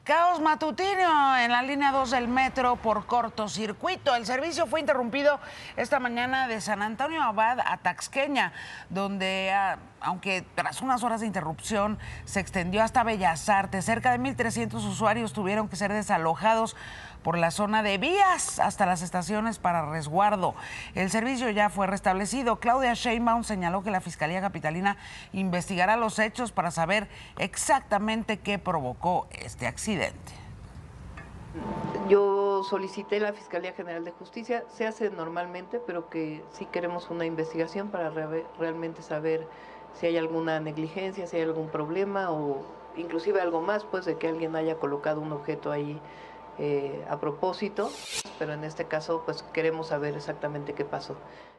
Caos matutino en la línea 2 del metro por cortocircuito. El servicio fue interrumpido esta mañana de San Antonio Abad a Taxqueña, donde, aunque tras unas horas de interrupción, se extendió hasta Bellas Artes. Cerca de 1,300 usuarios tuvieron que ser desalojados por la zona de vías hasta las estaciones para resguardo. El servicio ya fue restablecido. Claudia Sheinbaum señaló que la Fiscalía Capitalina investigará los hechos para saber exactamente qué provocó este accidente. Yo solicité a la Fiscalía General de Justicia, se hace normalmente, pero que sí queremos una investigación para realmente saber si hay alguna negligencia, si hay algún problema o inclusive algo más, pues de que alguien haya colocado un objeto ahí a propósito, pero en este caso pues queremos saber exactamente qué pasó.